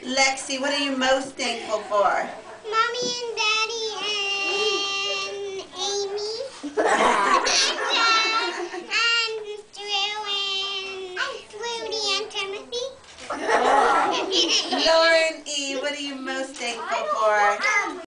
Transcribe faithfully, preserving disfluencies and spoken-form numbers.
Lexie, what are you most thankful for? Mommy and Daddy and Amy. and, uh, and Drew and Rudy and Timothy. Lauren E., what are you most thankful for?